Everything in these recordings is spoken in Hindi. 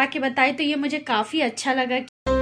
आके बताए तो ये मुझे काफी अच्छा लगा।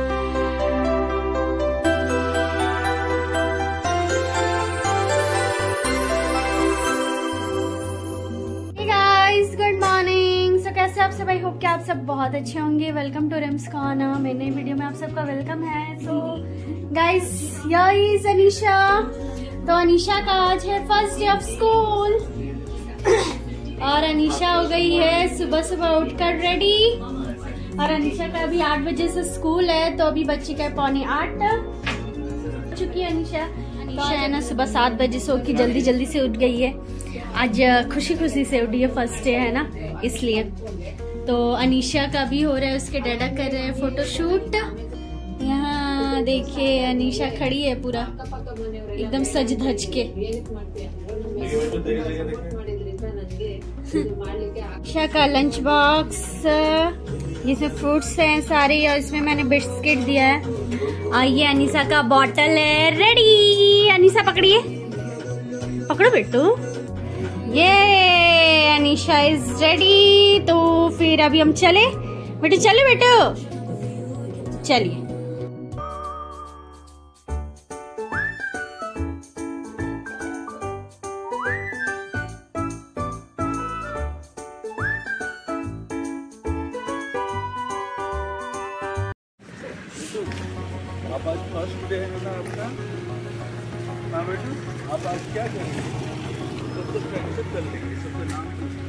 Good morning. सो कैसे आप सब? आई होप कि आप सब बहुत अच्छे होंगे। वेलकम टू रिम्स खाना। मेरे नई वीडियो में आप सबका वेलकम है। So guys, here is Anisha. तो अनीशा का आज है फर्स्ट डे ऑफ स्कूल और अनीशा हो गई है सुबह सुबह उठकर रेडी। और अनीशा का अभी 8 बजे से स्कूल है, तो अभी बच्ची का 7:45 चुकी है। अनीशा है ना सुबह 7 बजे सो के जल्दी जल्दी से उठ गई है। आज खुशी खुशी से उठी है, फर्स्ट डे है ना, इसलिए। तो अनीशा का भी हो रहा है, उसके डैडा कर रहे हैं फोटोशूट। यहाँ देखिए अनीशा खड़ी है पूरा एकदम सज धज के। अनीशा का लंच बॉक्स जिसमें फ्रूट्स हैं सारे, और इसमें मैंने बिस्किट दिया है। और ये अनीशा का बॉटल है रेडी। अनीशा पकड़िए, पकड़ो बेटू। ये अनीशा इज रेडी। तो फिर अभी हम चले बेटू, चले बेटू, चलिए। आप आज फर्स्ट डे है ना आपका? हाँ बेटू, आप आज क्या करेंगे? सबसे पहले कर लेंगे, सबसे नाम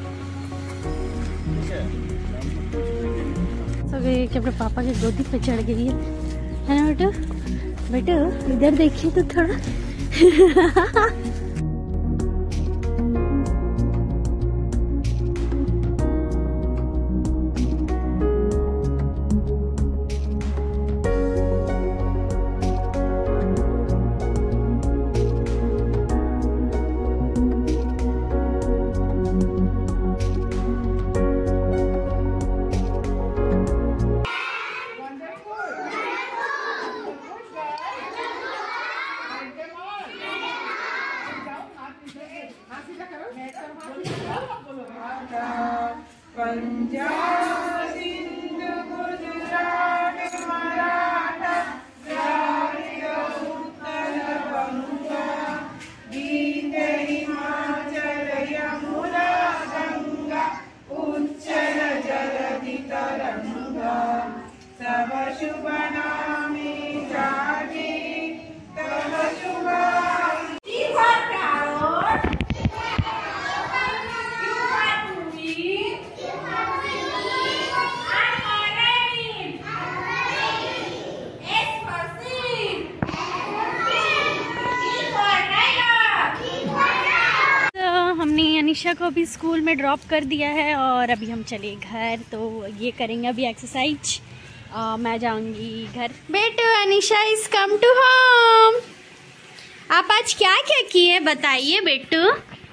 ठीक है। सब ये अपने पापा के गोदी पे चढ़ गई है ना बेटू? बेटू इधर देखिए तो थोड़ा। पंजाब सिंध गुजरात मराठा द्राविड़ उत्कल बंगा गीत हिमाचल यमुना गंगा उच्चल जलधि तरंगा तव शुभ नामे जागे तव शुभ। हमने अनीशा को अभी स्कूल में ड्रॉप कर दिया है और अभी हम चले घर। तो ये करेंगे अभी एक्सरसाइज। मैं जाऊंगी घर। बेटू Anisha is come to home. आप आज क्या क्या किए बताइए बेटू।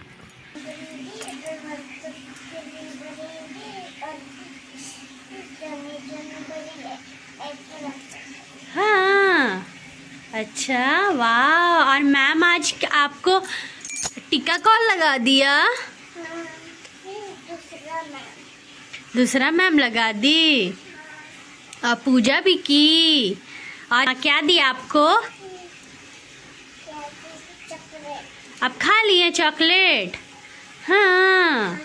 हाँ अच्छा, वाह। और मैम आज आपको टीका कौन लगा दिया? दूसरा मैम लगा दी। और पूजा भी की। और क्या दिया आपको? आप खा लिए चॉकलेट? हाँ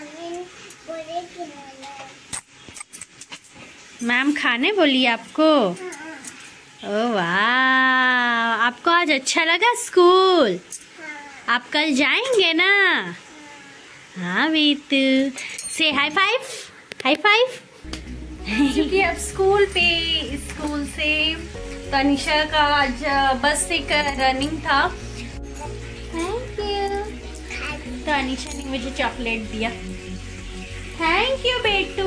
मैम खाने बोली आपको? ओ वाह, आपको आज अच्छा लगा स्कूल? आप कल जाएंगे ना? हाँ बेटू, से हाई फाइव, हाई फाइव। क्योंकि अब स्कूल से तो अनीशा का आज बस से रनिंग था। Thank you. तो अनीशा ने मुझे चॉकलेट दिया। थैंक यू बेटू।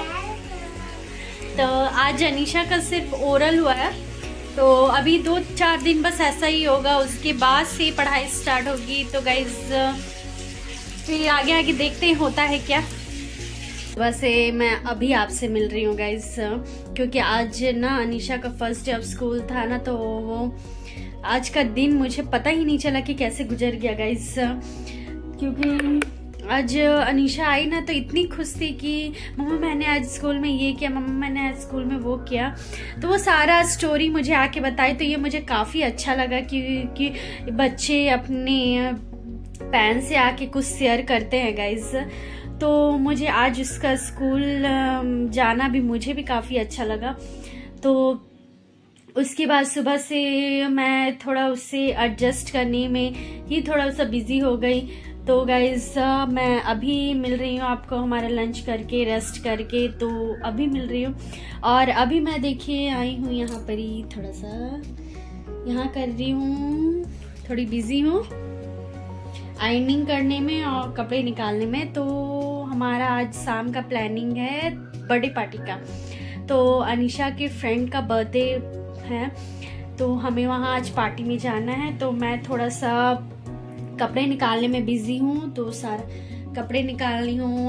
तो आज अनीशा का सिर्फ ओरल हुआ है, तो अभी 2-4 दिन बस ऐसा ही होगा, उसके बाद से पढ़ाई स्टार्ट होगी। तो गाइज फिर आगे आगे देखते हैं होता है क्या। वैसे मैं अभी आपसे मिल रही हूँ गाइज, क्योंकि आज ना अनीशा का फर्स्ट डे ऑफ स्कूल था ना, तो वो आज का दिन मुझे पता ही नहीं चला कि कैसे गुजर गया गाइज। क्योंकि आज अनीशा आई ना तो इतनी खुश थी कि मम्मा मैंने आज स्कूल में ये किया, मम्मा मैंने आज स्कूल में वो किया। तो वो सारा स्टोरी मुझे आके बताई, तो ये मुझे काफ़ी अच्छा लगा कि बच्चे अपने पेरेंट्स से आके कुछ शेयर करते हैं गाइज। तो मुझे आज उसका स्कूल जाना भी मुझे भी काफ़ी अच्छा लगा। तो उसके बाद सुबह से मैं थोड़ा उससे एडजस्ट करने में ही थोड़ा सा बिजी हो गई। तो गाइज मैं अभी मिल रही हूँ आपको हमारा लंच करके रेस्ट करके, तो अभी मिल रही हूँ। और अभी मैं देखिए आई हूँ यहाँ पर ही थोड़ा सा यहाँ कर रही हूँ, थोड़ी बिजी हूँ आयरनिंग करने में और कपड़े निकालने में। तो हमारा आज शाम का प्लानिंग है बर्थडे पार्टी का। तो अनीशा के फ्रेंड का बर्थडे है, तो हमें वहाँ आज पार्टी में जाना है। तो मैं थोड़ा सा कपड़े निकालने में बिजी हूँ, तो सारा कपड़े निकाल रही हूँ।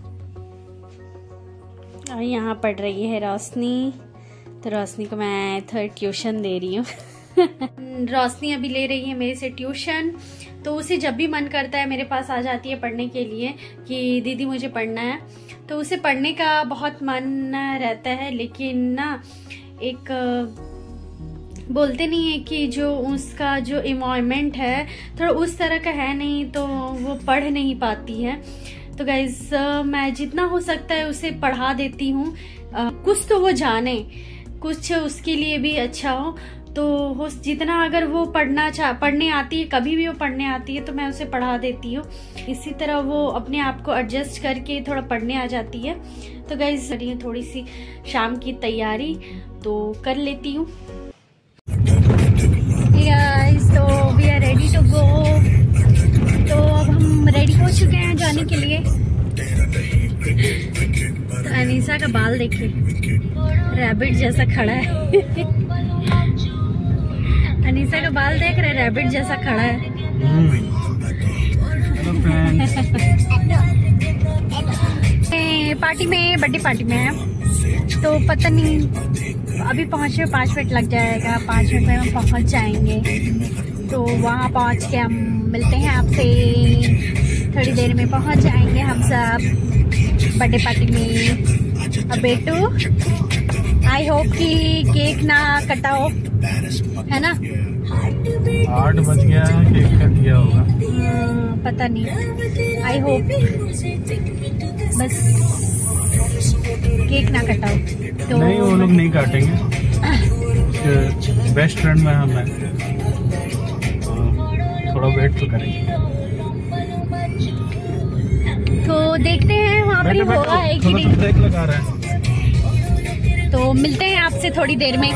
और यहाँ पढ़ रही है रोशनी, तो रोशनी को मैं थोड़ा ट्यूशन दे रही हूँ। रोशनी अभी ले रही है मेरे से ट्यूशन। तो उसे जब भी मन करता है मेरे पास आ जाती है पढ़ने के लिए कि दीदी मुझे पढ़ना है। तो उसे पढ़ने का बहुत मन रहता है, लेकिन ना एक बोलते नहीं है कि जो उसका जो एनवायरनमेंट है थोड़ा उस तरह का है नहीं, तो वो पढ़ नहीं पाती है। तो गाइज मैं जितना हो सकता है उसे पढ़ा देती हूँ, कुछ तो वो जाने, कुछ उसके लिए भी अच्छा हो। तो हो जितना अगर वो पढ़ने आती है, कभी भी वो पढ़ने आती है तो मैं उसे पढ़ा देती हूँ। इसी तरह वो अपने आप को एडजस्ट करके थोड़ा पढ़ने आ जाती है। तो गाइज करिए थोड़ी सी शाम की तैयारी तो कर लेती हूँ। तो we are ready to go. तो अब हम रेडी हो चुके हैं जाने के लिए। तो अनीशा का बाल देखिए, रैबिट जैसा खड़ा है। अनीशा का बाल देख रहे, रैबिट जैसा खड़ा है। पार्टी में, बर्थडे पार्टी में है, तो पता नहीं अभी पहुंचे 5 मिनट लग जाएगा, 5 मिनट में हम पहुंच जाएंगे। तो वहाँ पहुंच के हम मिलते हैं आपसे, थोड़ी देर में पहुंच जाएंगे हम सब बर्थडे पार्टी में। अब बेटू आई होप कि केक ना कटा हो, है ना? 8 बज गया है, केक कट गया होगा। पता नहीं, आई होप बस केक ना कटा हो। तो नहीं, वो लोग नहीं काटेंगे, बेस्ट फ्रेंड में हम हैं, तो थोड़ा वेट तो करेंगे। तो देखते हैं वहाँ पे होगा है कि नहीं। ब्रेक लगा रहे हैं, तो मिलते हैं आपसे थोड़ी देर में।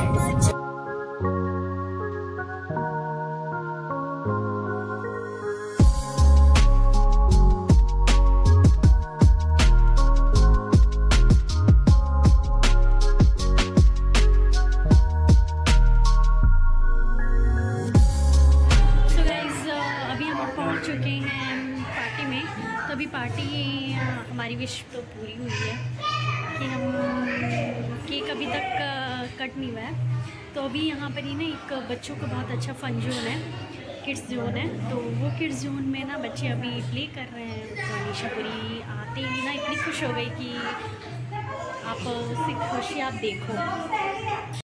चुके हैं पार्टी में। तो अभी पार्टी हमारी विश तो पूरी हुई है कि हम केक अभी तक कट नहीं हुआ है। तो अभी यहाँ पर ही ना एक बच्चों का बहुत अच्छा फन जोन है, किड्स जोन है। तो वो किड्स जोन में ना बच्चे अभी प्ले कर रहे हैं। तो अनीशा पूरी आते ही ना इतनी खुश हो गई कि आप उसकी खुशी आप देखो।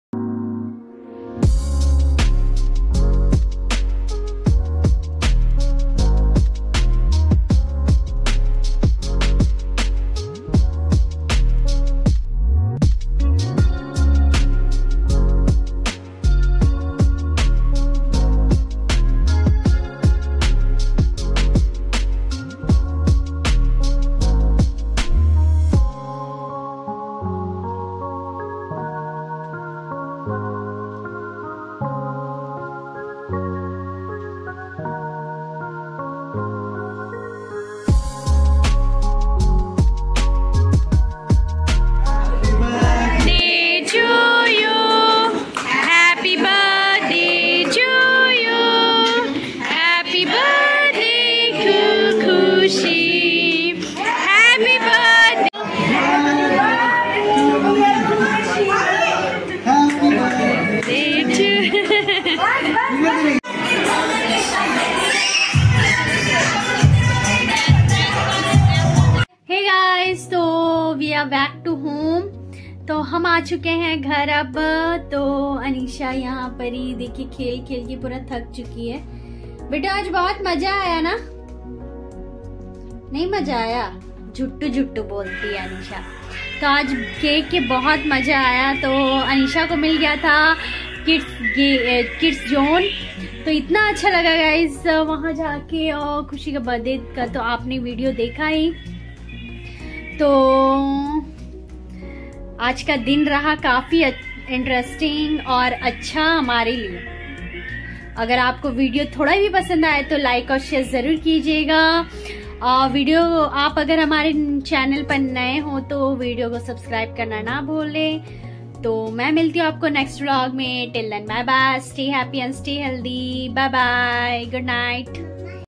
गया बैक टू होम। तो हम आ चुके हैं घर अब। तो अनीशा यहाँ पर ही देखिए खेल खेल के पूरा थक चुकी है। बेटा आज बहुत मजा आया ना? नहीं मजा आया? झुट्टू झुट्टू बोलती है अनीशा। तो आज केक के बहुत मजा आया। तो अनीशा को मिल गया था किड्स जोन। तो इतना अच्छा लगा गाइस वहां जाके, और खुशी का बर्थडे का तो आपने वीडियो देखा ही। तो आज का दिन रहा काफी इंटरेस्टिंग और अच्छा हमारे लिए। अगर आपको वीडियो थोड़ा भी पसंद आए तो लाइक और शेयर जरूर कीजिएगा। वीडियो आप अगर हमारे चैनल पर नए हो तो वीडियो को सब्सक्राइब करना ना भूलें। तो मैं मिलती हूँ आपको नेक्स्ट व्लॉग में। Till then bye bye, stay happy and stay healthy. Bye bye, good night.